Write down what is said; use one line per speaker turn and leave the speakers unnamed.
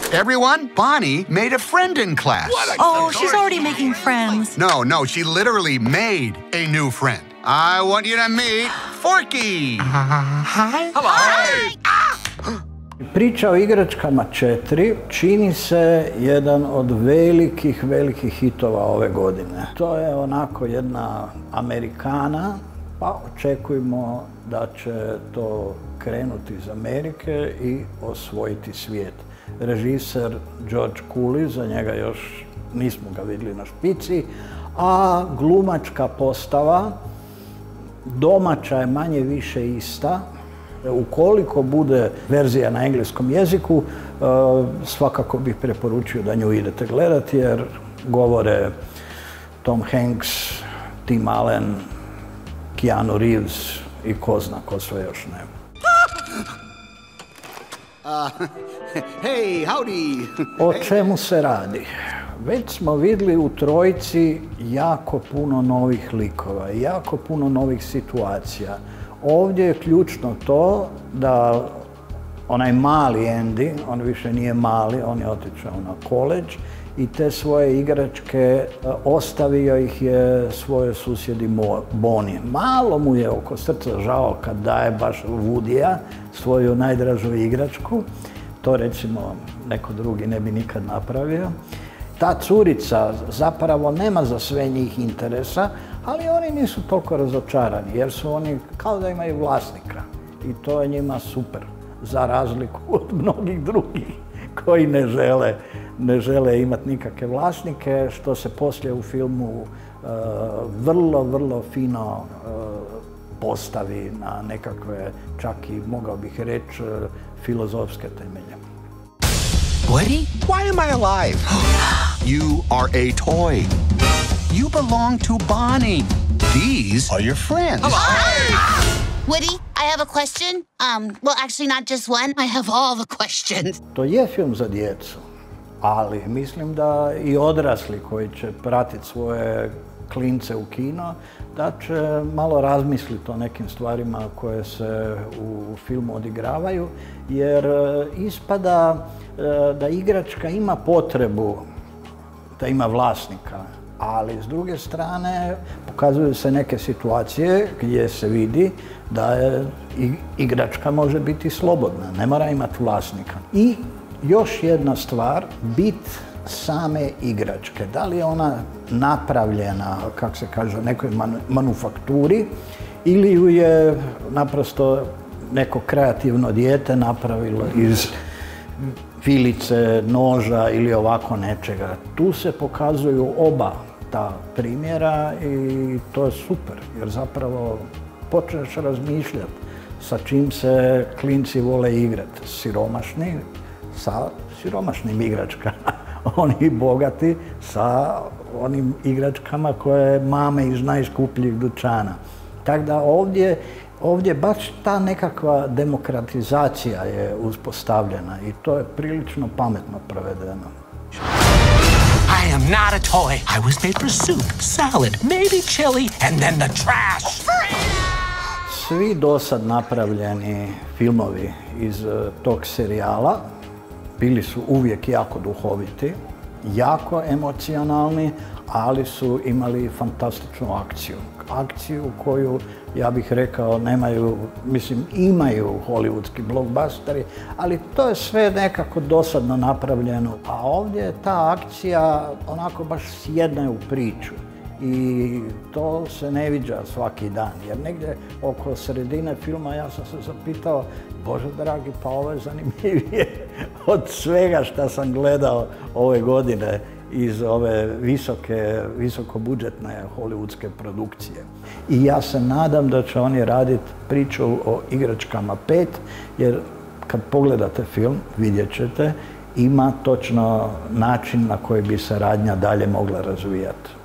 Everyone, Bonnie made a friend in class.
Oh, she's already making friends.
No, she literally made a new friend. I want you to meet Forky.
Hi.
Hello. Hi.
Priča o igračkama 4 čini se jedan od velikih hitova ove godine. To je onako jedna Amerikana, pa očekujemo da će to krenuti iz Amerike i osvojiti svijet. Režiser George Cooley, za njega još nismo ga vidjeli na špici, a glumačka postava domaća je manje više ista. Ukoliko bude verzija na engleskom jeziku, svakako bih preporučio da nju idete gledati, jer govore Tom Hanks, Tim Allen, Keanu Reeves i ko zna ko sve još ne.
Hey, howdy.
O čemu se radi? Već smo vidjeli u trojici jako puno novih likova i jako puno novih situacija. Ovdje je ključno to da onaj mali Andy, on više nije mali, on je otišao na koledž i te svoje igračke ostavio ih je svojoj susjedi Bonnie. Malo mu je oko srca žao kad daje baš Woodyja, svoju najdražu igračku. To recimo neko drugi ne bi nikad napravio. Ta curica zapravo nema za sve njih interesa, ali oni nisu toliko razočarani jer su oni kao da imaju vlasnika i to je njima super, za razliku od mnogih drugih koji ne žele imati nikakve vlasnike, što se poslije u filmu vrlo fino postavi na nekakve, čak i mogao bih reći, filozofske temelje.
Woody? Why am I alive?
You are a toy. You belong to Bonnie. These are your friends.
Woody, I have a question. Well, actually not just one. I have all the questions.
To je film za djecu, ali mislim da i odrasli koji će pratiti svoje klince u kino, da će malo razmisliti o nekim stvarima koje se u filmu odigravaju, jer ispada da igračka ima potrebu da ima vlasnika, ali s druge strane pokazuju se neke situacije gdje se vidi da igračka može biti slobodna, ne mora imati vlasnika. I još jedna stvar, bit same igračke. Da li je ona napravljena, kako se kaže, u nekoj manufakturi ili ju je naprosto neko kreativno dijete napravilo iz vilice, noža ili ovako nečega. Tu se pokazuju oba ta primjera i to je super, jer zapravo počneš razmišljati sa čim se klinci vole igrati. Siromašni sa siromašnim igračkama. Oni bogati sa onim igračkama koje mame iz najskupljih dućana. Tako da ovdje baš ta nekakva demokratizacija je uspostavljena i to je prilično pametno provedeno.
I am not a toy. I was made for soup, salad, maybe chili, and then the trash.
Svi dosad napravljeni filmovi iz tog serijala bili su uvijek jako duhoviti, jako emocionalni, ali su imali fantastičnu akciju. Akciju koju, ja bih rekao, nemaju, mislim, imaju hollywoodski blockbusteri, ali to je sve nekako dosadno napravljeno. A ovdje je ta akcija onako baš sjedne u priču. I to se ne viđa svaki dan, jer negdje oko sredine filma ja sam se zapitao, Bože dragi, pa ovo je zanimljivije od svega što sam gledao ove godine iz ove visokobudžetne hollywoodske produkcije. I ja se nadam da će oni raditi priču o igračkama 5, jer kad pogledate film, vidjet ćete, ima točno način na koji bi se radnja dalje mogla razvijati.